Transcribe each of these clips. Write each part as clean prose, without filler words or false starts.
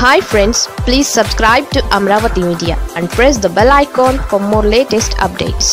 Hi friends, please subscribe to Amaravathi Media and press the bell icon for more latest updates.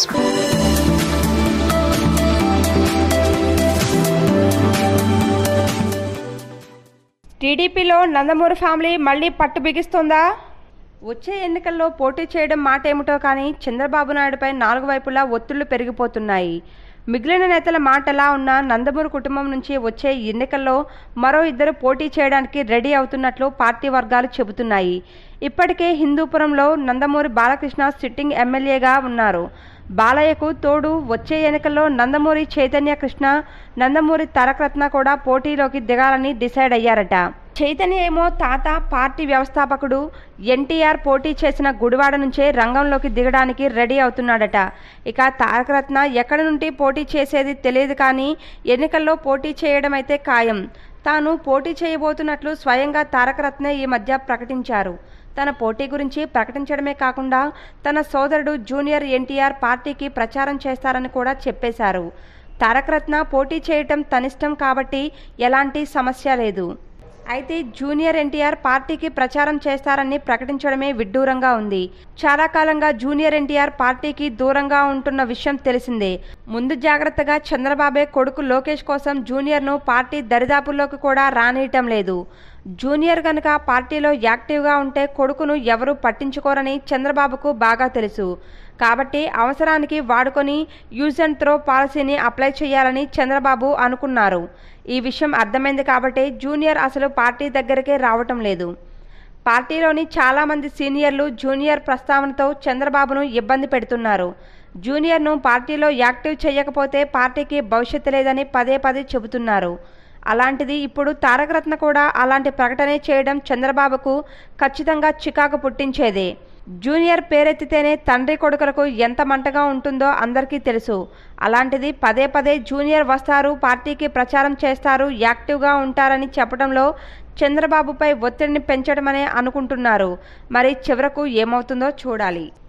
టీడీపీలో Nandamuri family మళ్ళీ పట్టు బిగిస్తుందా? వచ్చే ఎన్నికల్లో పోటీ చేయడం మాట ఏమిటో కానీ చంద్రబాబు నాయుడుపై నాలుగు వైపులా ఒత్తిళ్లు పెరిగిపోతున్నాయి. మిగిలిన నేతల మాట ఎలా ఉన్నా నందమూరి కుటుంబం నుంచి వచ్చే ఎన్నికల్లో మరో ఇద్దరు పోటీ చేయడానికి రెడీ అవుతున్నట్లు పార్టీ వర్గాలు చెబుతున్నాయి. ఇప్పటికే హిందూపురంలో నందమూరి బాలకృష్ణ సిట్టింగ్ ఎమ్మెల్యేగా ఉన్నారు. బాలయ్యకు తోడు వచ్చే ఎన్నికల్లో నందమూరి చైతన్య కృష్ణ, నందమూరి తారకరత్న కూడా పోటీలోకి దిగాలని డిసైడ్ అయ్యారట. చైతన్య ఏమో తాత పార్టీ వ్యవస్థాపకుడు ఎన్టీఆర్ పోటీ చేసిన గుడివాడ నుంచే రంగంలోకి దిగడానికి రెడీ అవుతున్నాడట. ఇక తారకరత్న ఎక్కడి నుండి పోటీ చేసేది తెలియదు కానీ ఎన్నికల్లో పోటీ చేయడం అయితే ఖాయం. తాను పోటీ చేయబోతున్నట్లు స్వయంగా తారకరత్నే ఈ మధ్య ప్రకటించారు. తన పోటీ గురించి ప్రకటించడమే కాకుండా తన సోదరుడు జూనియర్ ఎన్టీఆర్ పార్టీకి ప్రచారం చేస్తారని కూడా చెప్పేశారు. తారకరత్న పోటీ చేయటం తనిష్టం కాబట్టి ఎలాంటి సమస్య లేదు. అయితే జూనియర్ ఎన్టీఆర్ పార్టీకి ప్రచారం చేస్తారని ప్రకటించడమే విడ్డూరంగా ఉంది. చాలా కాలంగా జూనియర్ ఎన్టీఆర్ పార్టీకి దూరంగా ఉంటున్న విషయం తెలిసిందే. ముందు జాగ్రత్తగా చంద్రబాబే కొడుకు లోకేష్ కోసం జూనియర్ను పార్టీ దరిదాపుల్లోకి కూడా రానియటం లేదు. జూనియర్ గనుక పార్టీలో యాక్టివ్గా ఉంటే కొడుకును ఎవరూ పట్టించుకోరని చంద్రబాబుకు బాగా తెలుసు. కాబట్టి అవసరానికి వాడుకొని యూజ్ అండ్ త్రో పాలసీని అప్లై చేయాలని చంద్రబాబు అనుకున్నారు. ఈ విషయం అర్థమైంది కాబట్టి జూనియర్ అసలు పార్టీ దగ్గరికే రావటం లేదు. పార్టీలోని చాలామంది సీనియర్లు జూనియర్ ప్రస్తావనతో చంద్రబాబును ఇబ్బంది పెడుతున్నారు. జూనియర్ను పార్టీలో యాక్టివ్ చేయకపోతే పార్టీకి భవిష్యత్తు లేదని పదే పదే చెబుతున్నారు. అలాంటిది ఇప్పుడు తారకరత్న కూడా అలాంటి ప్రకటనే చేయడం చంద్రబాబుకు ఖచ్చితంగా చికాకు పుట్టించేదే. జూనియర్ పేరెత్తితేనే తండ్రి కొడుకులకు ఎంత మంటగా ఉంటుందో అందరికీ తెలుసు. అలాంటిది పదే పదే జూనియర్ వస్తారు, పార్టీకి ప్రచారం చేస్తారు, యాక్టివ్గా ఉంటారని చెప్పడంలో చంద్రబాబుపై ఒత్తిడిని పెంచడమనే అనుకుంటున్నారు. మరి చివరకు ఏమవుతుందో చూడాలి.